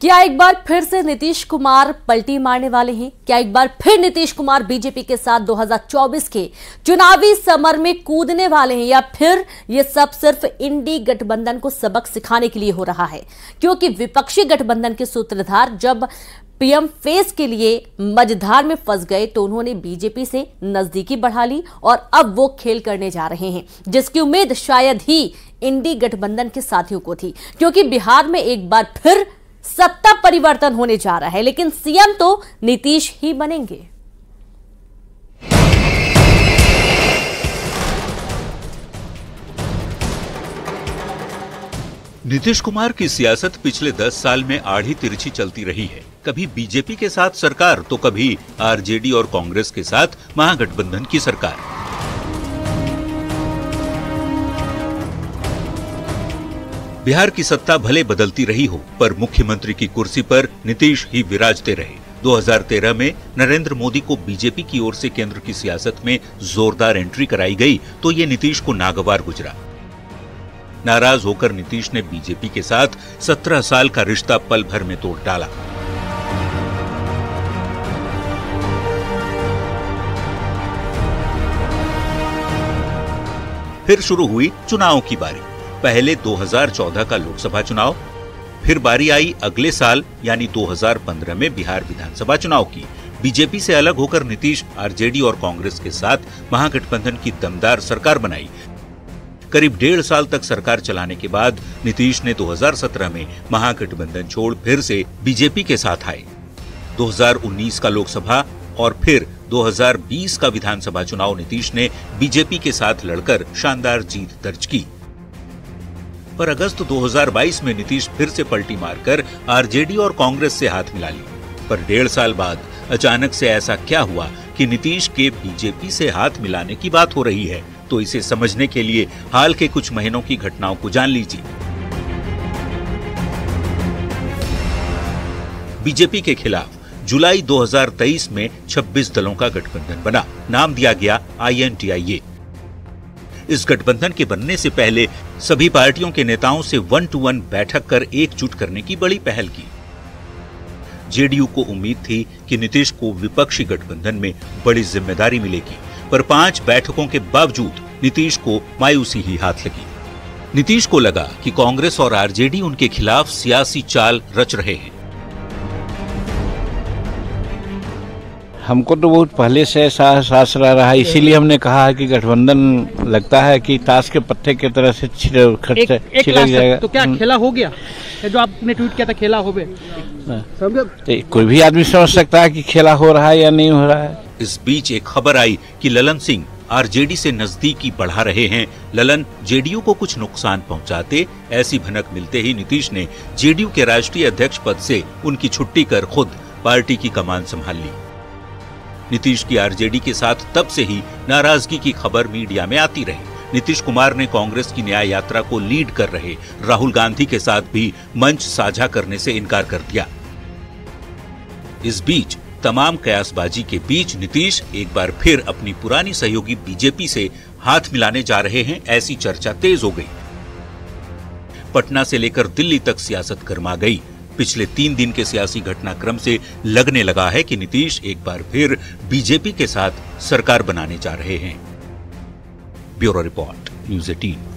क्या एक बार फिर से नीतीश कुमार पलटी मारने वाले हैं? क्या एक बार फिर नीतीश कुमार बीजेपी के साथ 2024 के चुनावी समर में कूदने वाले हैं, या फिर ये सब सिर्फ इंडी गठबंधन को सबक सिखाने के लिए हो रहा है? क्योंकि विपक्षी गठबंधन के सूत्रधार जब पीएम फेस के लिए मझधार में फंस गए तो उन्होंने बीजेपी से नजदीकी बढ़ा ली और अब वो खेल करने जा रहे हैं, जिसकी उम्मीद शायद ही इंडी गठबंधन के साथियों को थी। क्योंकि बिहार में एक बार फिर सत्ता परिवर्तन होने जा रहा है, लेकिन सीएम तो नीतीश ही बनेंगे। नीतीश कुमार की सियासत पिछले 10 साल में आड़ी तिरछी चलती रही है। कभी बीजेपी के साथ सरकार तो कभी आरजेडी और कांग्रेस के साथ महागठबंधन की सरकार। बिहार की सत्ता भले बदलती रही हो, पर मुख्यमंत्री की कुर्सी पर नीतीश ही विराजते रहे। 2013 में नरेंद्र मोदी को बीजेपी की ओर से केंद्र की सियासत में जोरदार एंट्री कराई गई तो ये नीतीश को नागवार गुजरा। नाराज होकर नीतीश ने बीजेपी के साथ 17 साल का रिश्ता पल भर में तोड़ डाला। फिर शुरू हुई चुनावों की बारी। पहले 2014 का लोकसभा चुनाव, फिर बारी आई अगले साल यानी 2015 में बिहार विधानसभा चुनाव की। बीजेपी से अलग होकर नीतीश आरजेडी और कांग्रेस के साथ महागठबंधन की दमदार सरकार बनाई। करीब 1.5 साल तक सरकार चलाने के बाद नीतीश ने 2017 में महागठबंधन छोड़ फिर से बीजेपी के साथ आए। 2019 का लोकसभा और फिर 2020 का विधानसभा चुनाव नीतीश ने बीजेपी के साथ लड़कर शानदार जीत दर्ज की। पर अगस्त 2022 में नीतीश फिर से पलटी मारकर आरजेडी और कांग्रेस से हाथ मिला ली। पर 1.5 साल बाद अचानक से ऐसा क्या हुआ कि नीतीश के बीजेपी से हाथ मिलाने की बात हो रही है? तो इसे समझने के लिए हाल के कुछ महीनों की घटनाओं को जान लीजिए। बीजेपी के खिलाफ जुलाई 2023 में 26 दलों का गठबंधन बना। नाम दिया गया INDIA। इस गठबंधन के बनने से पहले सभी पार्टियों के नेताओं से 1-to-1 बैठक कर एकजुट करने की बड़ी पहल की। जेडीयू को उम्मीद थी कि नीतीश को विपक्षी गठबंधन में बड़ी जिम्मेदारी मिलेगी, पर 5 बैठकों के बावजूद नीतीश को मायूसी ही हाथ लगी। नीतीश को लगा कि कांग्रेस और आरजेडी उनके खिलाफ सियासी चाल रच रहे हैं। हमको तो बहुत पहले से ऐसा एहसास रहा है, इसीलिए हमने कहा है कि गठबंधन लगता है कि ताश के पत्ते की तरह से छिड़क जाएगा। तो क्या खेला हो गया? जो आपने ट्वीट किया था खेला हो गया, तो कोई भी आदमी समझ सकता है कि खेला हो रहा है या नहीं हो रहा है। इस बीच एक खबर आई कि ललन सिंह आरजेडी से नजदीकी बढ़ा रहे हैं। ललन जेडीयू को कुछ नुकसान पहुंचाते, ऐसी भनक मिलते ही नीतीश ने जेडीयू के राष्ट्रीय अध्यक्ष पद से उनकी छुट्टी कर खुद पार्टी की कमान संभाल ली। नीतीश की आरजेडी के साथ तब से ही नाराजगी की खबर मीडिया में आती रही। नीतीश कुमार ने कांग्रेस की न्याय यात्रा को लीड कर रहे राहुल गांधी के साथ भी मंच साझा करने से इनकार कर दिया। इस बीच तमाम कयासबाजी के बीच नीतीश एक बार फिर अपनी पुरानी सहयोगी बीजेपी से हाथ मिलाने जा रहे हैं, ऐसी चर्चा तेज हो गई। पटना से लेकर दिल्ली तक सियासत गर्मा गई। पिछले 3 दिन के सियासी घटनाक्रम से लगने लगा है कि नीतीश एक बार फिर बीजेपी के साथ सरकार बनाने जा रहे हैं। Bureau report, news 18।